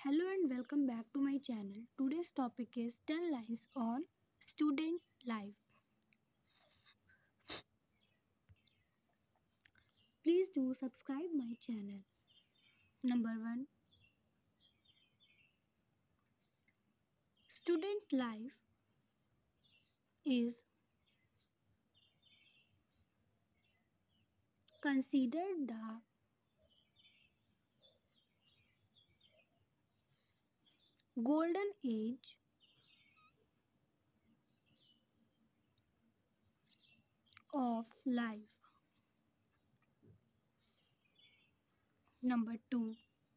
Hello and welcome back to my channel. Today's topic is 10 lines on student life. Please do subscribe my channel. Number 1. Student life is considered the golden age of life. Number 2.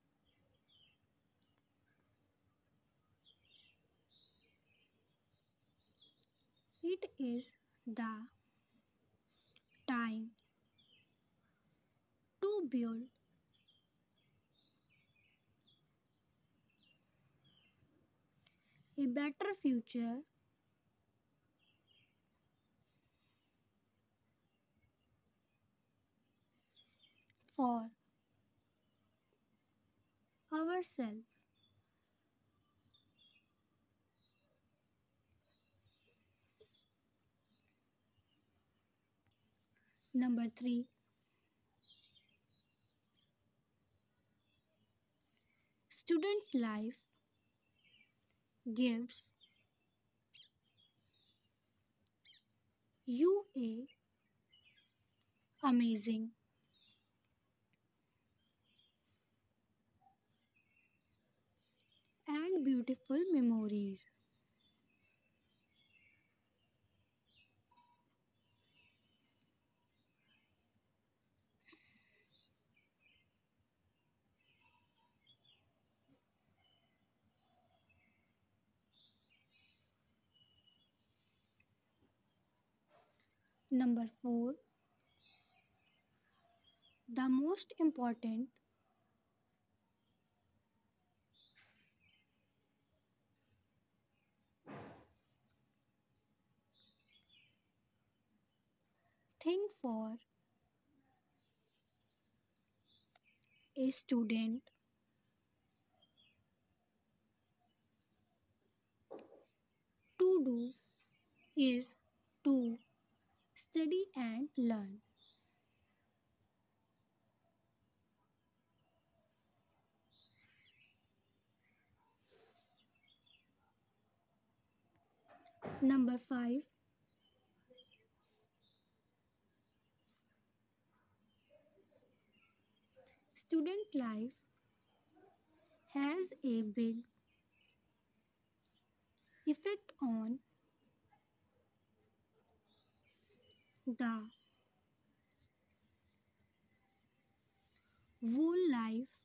It is the time to build a better future for ourselves. Number 3. Student life gives you a amazing and beautiful memories. Number 4. The most important thing for a student to do is to study and learn. Number 5. Student life has a big effect on the whole life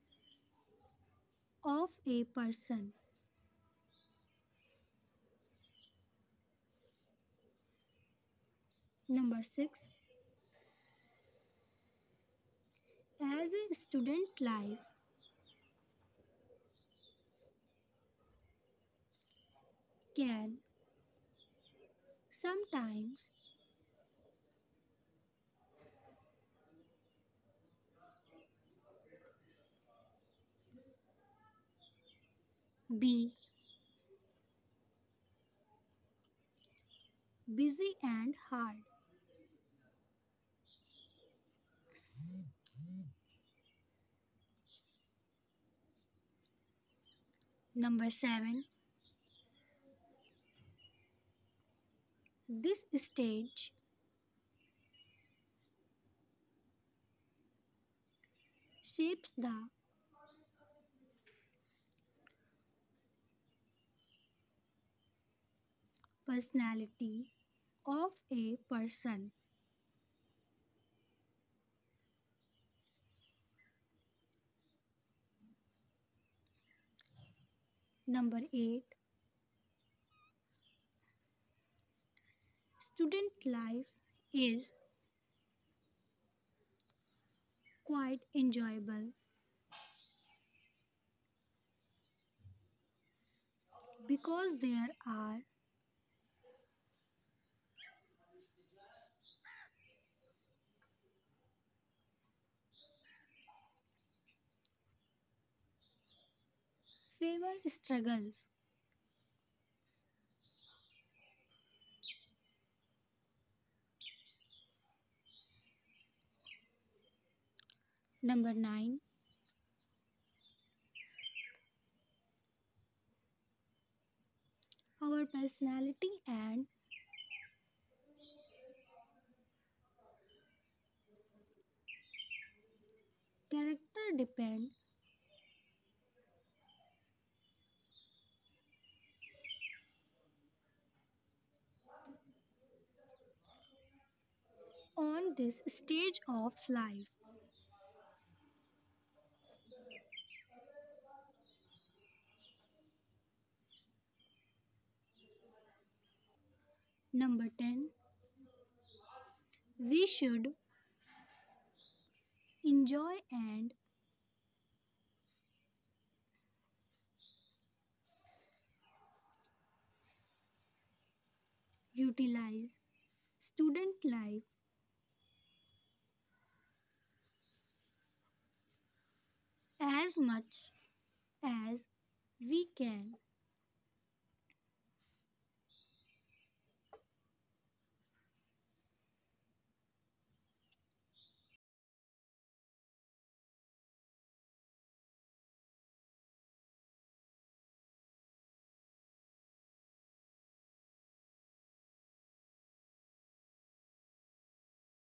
of a person. Number 6. As a student life can sometimes be busy and hard. Number 7. This stage shapes the personality of a person. Number 8. Student life is quite enjoyable because there are favor struggles. Number 9. Our personality and character depend on this stage of life. Number 10. We should enjoy and utilize student life as much as we can.